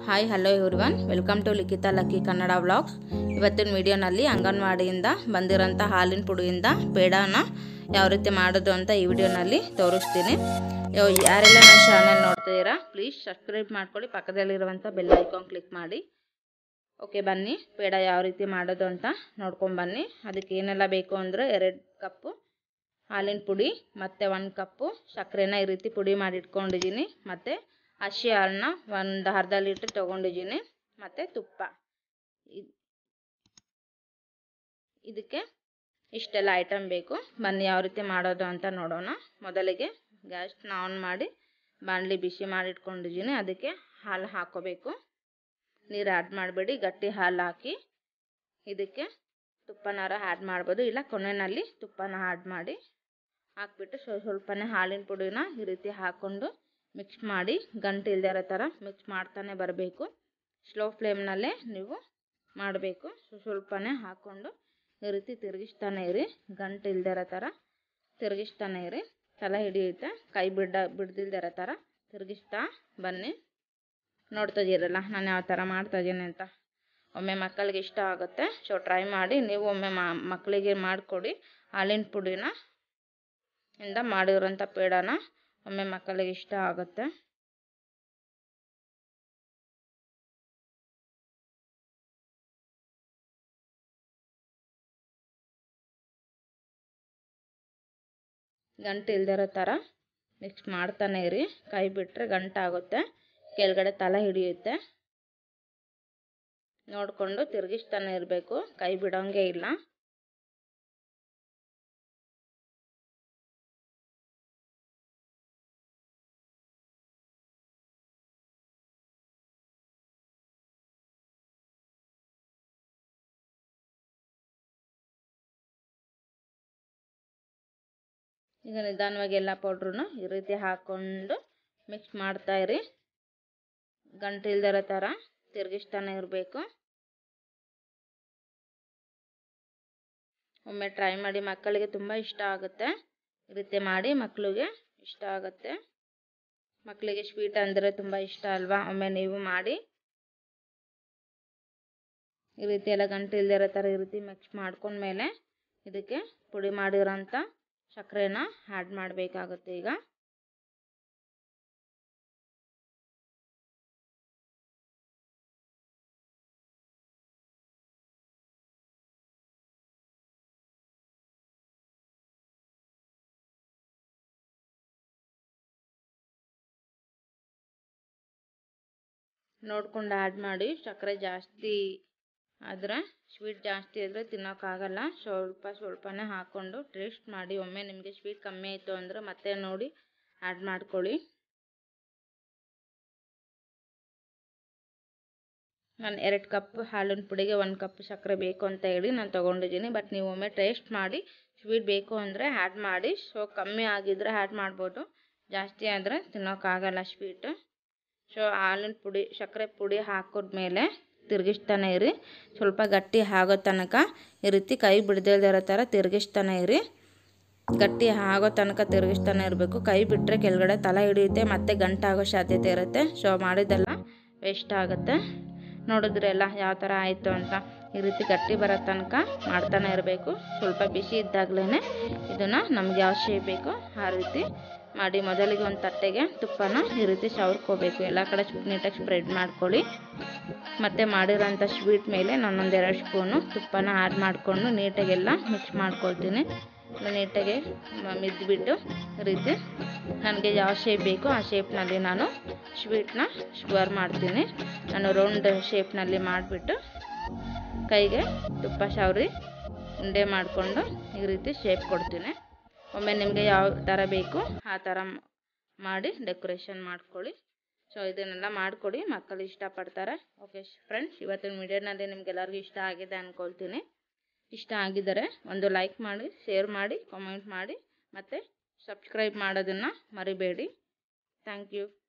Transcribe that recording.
Hi hello everyone, welcome to Likhita Lucky Kannada vlogs. ಇವತ್ತಿನ ವಿಡಿಯೋನಲ್ಲಿ ಅಂಗನವಾಡಿಯಿಂದ ಬಂದಿರೋಂಥ ಹಾಲಿನ ಪುಡಿಯಿಂದ ಪೇಡಾನ ಯಾವ ರೀತಿ ಮಾಡೋದು ಅಂತ ಈ ವಿಡಿಯೋನಲ್ಲಿ ತೋರಿಸ್ತೀನಿ. ಯಾರೆಲ್ಲ ನನ್ನ ಚಾನಲ್ ನೋಡ್ತಿದ್ದೀರಾ ಪ್ಲೀಸ್ ಸಬ್ಸ್ಕ್ರೈಬ್ ಮಾಡ್ಕೊಳ್ಳಿ, ಪಕ್ಕದಲ್ಲಿರುವಂಥ ಬೆಲ್ ಐಕಾನ್ ಕ್ಲಿಕ್ ಮಾಡಿ. ಓಕೆ, ಬನ್ನಿ ಪೇಡ ಯಾವ ರೀತಿ ಮಾಡೋದು ಅಂತ ನೋಡ್ಕೊಂಡು ಬನ್ನಿ. ಅದಕ್ಕೆ ಏನೆಲ್ಲ ಬೇಕು ಅಂದರೆ 2 ಕಪ್ಪು ಹಾಲಿನ ಪುಡಿ ಮತ್ತು 1 ಕಪ್ಪು ಸಕ್ಕರೆನ ಈ ರೀತಿ ಪುಡಿ ಮಾಡಿ ಇಟ್ಕೊಂಡಿದ್ದೀನಿ, ಮತ್ತು ಹಸಿ ಹಾಲನ್ನ ಒಂದು ಅರ್ಧ ಲೀಟ್ರ್ ತೊಗೊಂಡಿದ್ದೀನಿ, ಮತ್ತು ತುಪ್ಪ. ಇದಕ್ಕೆ ಇಷ್ಟೆಲ್ಲ ಐಟಮ್ ಬೇಕು. ಬನ್ನಿ ಯಾವ ರೀತಿ ಮಾಡೋದು ಅಂತ ನೋಡೋಣ. ಮೊದಲಿಗೆ ಗ್ಯಾಸ್ನ ಆನ್ ಮಾಡಿ ಬಾಣಲಿ ಬಿಸಿ ಮಾಡಿ ಇಟ್ಕೊಂಡಿದ್ದೀನಿ. ಅದಕ್ಕೆ ಹಾಲು ಹಾಕೋಬೇಕು. ನೀರು ಆ್ಯಡ್ ಮಾಡಬೇಡಿ, ಗಟ್ಟಿ ಹಾಲು ಹಾಕಿ. ಇದಕ್ಕೆ ತುಪ್ಪನಾರ ಆ್ಯಡ್ ಮಾಡ್ಬೋದು, ಇಲ್ಲ ಕೊನೆಯಲ್ಲಿ ತುಪ್ಪನ ಆ್ಯಡ್ ಮಾಡಿ ಹಾಕ್ಬಿಟ್ಟು ಸ್ವಲ್ಪನೇ ಹಾಲಿನ ಪುಡಿನ ಈ ರೀತಿ ಹಾಕ್ಕೊಂಡು ಮಿಕ್ಸ್ ಮಾಡಿ ಗಂಟು ಇಲ್ಲದೆ ಇರೋ ಥರ ಮಿಕ್ಸ್ ಮಾಡ್ತಾನೆ ಬರಬೇಕು. ಸ್ಲೋ ಫ್ಲೇಮ್ನಲ್ಲೇ ನೀವು ಮಾಡಬೇಕು. ಸ್ವಲ್ಪನೇ ಹಾಕ್ಕೊಂಡು ಈ ರೀತಿ ತಿರುಗಿಸ್ತಾನೆ ಇರಿ, ಗಂಟು ಇಲ್ಲದೆ ಇರೋ ಥರ ತಿರುಗಿಸ್ತಾನೆ ಇರಿ. ತಲೆ ಹಿಡಿಯುತ್ತೆ, ಕೈ ಬಿಡ್ದಿಲ್ದೇ ಇರೋ ಥರ ತಿರುಗಿಸ್ತಾ ಬನ್ನಿ. ನೋಡ್ತಾ ಇದ್ದೀರಲ್ಲ ನಾನು ಯಾವ ಥರ ಮಾಡ್ತಾಯಿದ್ದೀನಿ ಅಂತ. ಒಮ್ಮೆ ಮಕ್ಕಳಿಗೆ ಇಷ್ಟ ಆಗುತ್ತೆ, ಸೊ ಟ್ರೈ ಮಾಡಿ. ನೀವು ಒಮ್ಮೆ ಮಕ್ಕಳಿಗೆ ಮಾಡಿಕೊಡಿ. ಹಾಲಿನ ಪುಡಿನ ಇಂದ ಮಾಡಿರೋಂಥ ಪೇಡಾನ ಒಮ್ಮೆ ಮಕ್ಕಳಿಗೆ ಇಷ್ಟ ಆಗುತ್ತೆ. ಗಂಟು ಇಲ್ದಿರೋ ಥರ ಮಿಕ್ಸ್ ಮಾಡ್ತಾನೆ ಇರಿ. ಕೈ ಬಿಟ್ಟರೆ ಗಂಟಾಗುತ್ತೆ, ಕೆಳಗಡೆ ತಲೆ ಹಿಡಿಯುತ್ತೆ. ನೋಡಿಕೊಂಡು ತಿರುಗಿಸ್ತಾನೆ ಇರಬೇಕು, ಕೈ ಬಿಡೋಂಗೆ ಇಲ್ಲ. ಈಗ ನಿಧಾನವಾಗಿ ಎಲ್ಲ ಪೌಡ್ರೂ ಈ ರೀತಿ ಹಾಕ್ಕೊಂಡು ಮಿಕ್ಸ್ ಮಾಡ್ತಾ ಇರಿ. ಗಂಟು ಇಲ್ದಿರೋ ಥರ ತಿರುಗಿಸ್ತಾನೆ ಇರಬೇಕು. ಒಮ್ಮೆ ಟ್ರೈ ಮಾಡಿ, ಮಕ್ಕಳಿಗೆ ತುಂಬ ಇಷ್ಟ ಆಗುತ್ತೆ. ಈ ರೀತಿ ಮಾಡಿ, ಮಕ್ಕಳಿಗೆ ಇಷ್ಟ ಆಗುತ್ತೆ. ಮಕ್ಕಳಿಗೆ ಸ್ವೀಟ್ ಅಂದರೆ ತುಂಬ ಇಷ್ಟ ಅಲ್ವಾ? ಒಮ್ಮೆ ನೀವು ಮಾಡಿ. ಈ ರೀತಿ ಎಲ್ಲ ಗಂಟು ಇಲ್ದಿರೋ ಥರ ಈ ರೀತಿ ಮಿಕ್ಸ್ ಮಾಡ್ಕೊಂಡ್ಮೇಲೆ ಇದಕ್ಕೆ ಪುಡಿ ಮಾಡಿರೋಂಥ ಸಕ್ಕರೆನ ಆ್ಯಡ್ ಮಾಡಬೇಕಾಗುತ್ತೆ. ಈಗ ನೋಡ್ಕೊಂಡು ಆ್ಯಡ್ ಮಾಡಿ. ಸಕ್ಕರೆ ಜಾಸ್ತಿ ಆದರೆ, ಸ್ವೀಟ್ ಜಾಸ್ತಿ ಆದರೆ ತಿನ್ನೋಕ್ಕಾಗಲ್ಲ. ಸ್ವಲ್ಪನೇ ಹಾಕ್ಕೊಂಡು ಟೇಸ್ಟ್ ಮಾಡಿ. ಒಮ್ಮೆ ನಿಮಗೆ ಸ್ವೀಟ್ ಕಮ್ಮಿ ಆಯಿತು ಅಂದರೆ ಮತ್ತೆ ನೋಡಿ ಆ್ಯಡ್ ಮಾಡ್ಕೊಳ್ಳಿ. ನಾನು 2 ಕಪ್ ಹಾಲಿನ ಪುಡಿಗೆ 1 ಕಪ್ ಸಕ್ಕರೆ ಬೇಕು ಅಂತ ಹೇಳಿ ನಾನು ತೊಗೊಂಡಿದ್ದೀನಿ. ಬಟ್ ನೀವು ಒಮ್ಮೆ ಟೇಸ್ಟ್ ಮಾಡಿ, ಸ್ವೀಟ್ ಬೇಕು ಅಂದರೆ ಆ್ಯಡ್ ಮಾಡಿ. ಸೊ ಕಮ್ಮಿ ಆಗಿದ್ದರೆ ಆ್ಯಡ್ ಮಾಡ್ಬೋದು, ಜಾಸ್ತಿ ಆದರೆ ತಿನ್ನೋಕ್ಕಾಗಲ್ಲ ಸ್ವೀಟ್. ಸೊ ಹಾಲಿನ ಪುಡಿ ಸಕ್ಕರೆ ಪುಡಿ ಹಾಕಿದ್ಮೇಲೆ ತಿರುಗಿಸ್ತಾನೆ ಇರಿ. ಸ್ವಲ್ಪ ಗಟ್ಟಿ ಆಗೋ ತನಕ ಈ ರೀತಿ ಕೈ ಬಿಡದೇ ಇರೋ ಥರ ತಿರುಗಿಸ್ತಾನೆ ಇರಿ. ಗಟ್ಟಿ ಆಗೋ ತನಕ ತಿರುಗಿಸ್ತಾನೆ ಇರಬೇಕು. ಕೈ ಬಿಟ್ಟರೆ ಕೆಳಗಡೆ ತಲೆ ಹಿಡಿಯುತ್ತೆ, ಮತ್ತು ಗಂಟಾಗೋ ಸಾಧ್ಯತೆ ಇರುತ್ತೆ. ಸೊ ಮಾಡಿದ್ದೆಲ್ಲ ವೇಸ್ಟ್ ಆಗುತ್ತೆ. ನೋಡಿದ್ರೆಲ್ಲ ಯಾವ ಥರ ಆಯಿತು ಅಂತ. ಈ ರೀತಿ ಗಟ್ಟಿ ಬರೋ ತನಕ ಮಾಡ್ತಾನೆ ಇರಬೇಕು. ಸ್ವಲ್ಪ ಬಿಸಿ ಇದ್ದಾಗಲೇ ಇದನ್ನು ನಮ್ಗೆ ಯಾವ ಶೇಪ್ ಬೇಕೋ ಆ ರೀತಿ ಮಾಡಿ. ಮೊದಲಿಗೆ ಒಂದು ತಟ್ಟೆಗೆ ತುಪ್ಪನ ಈ ರೀತಿ ಸವರ್ಕೋಬೇಕು. ಎಲ್ಲ ಕಡೆ ನೀಟಾಗಿ ಸ್ಪ್ರೆಡ್ ಮಾಡ್ಕೊಳ್ಳಿ. ಮತ್ತು ಮಾಡಿರೋಂಥ ಸ್ವೀಟ್ ಮೇಲೆ ನಾನೊಂದು 2 ಸ್ಪೂನು ತುಪ್ಪನ ಆ್ಯಡ್ ಮಾಡಿಕೊಂಡು ನೀಟಾಗೆಲ್ಲ ಮಿಕ್ಸ್ ಮಾಡ್ಕೊಳ್ತೀನಿ. ನೀಟಾಗಿ ಮಿದ್ಬಿಟ್ಟು ಈ ರೀತಿ ನನಗೆ ಯಾವ ಶೇಪ್ ಬೇಕೋ ಆ ಶೇಪ್ನಲ್ಲಿ ನಾನು ಸ್ವೀಟ್ನ ಸ್ಕ್ವೇರ್ ಮಾಡ್ತೀನಿ. ನಾನು ರೌಂಡ್ ಶೇಪ್ನಲ್ಲಿ ಮಾಡಿಬಿಟ್ಟು ಕೈಗೆ ತುಪ್ಪ ಸವರಿ ಉಂಡೆ ಮಾಡಿಕೊಂಡು ಈ ರೀತಿ ಶೇಪ್ ಕೊಡ್ತೀನಿ. ಒಮ್ಮೆ ನಿಮಗೆ ಯಾವ ಥರ ಬೇಕು ಆ ಥರ ಮಾಡಿ ಡೆಕೋರೇಷನ್ ಮಾಡ್ಕೊಳ್ಳಿ. ಸೊ ಇದನ್ನೆಲ್ಲ ಮಾಡಿಕೊಡಿ, ಮಕ್ಕಳು ಇಷ್ಟಪಡ್ತಾರೆ. ಓಕೆ ಫ್ರೆಂಡ್ಸ್, ಇವತ್ತಿನ ವಿಡಿಯೋನಲ್ಲಿ ನಿಮಗೆಲ್ಲರಿಗೂ ಇಷ್ಟ ಆಗಿದೆ ಅಂದ್ಕೊಳ್ತೀನಿ. ಇಷ್ಟ ಆಗಿದ್ದರೆ ಒಂದು ಲೈಕ್ ಮಾಡಿ, ಶೇರ್ ಮಾಡಿ, ಕಾಮೆಂಟ್ ಮಾಡಿ, ಮತ್ತು ಸಬ್ಸ್ಕ್ರೈಬ್ ಮಾಡೋದನ್ನು ಮರಿಬೇಡಿ. Thank you.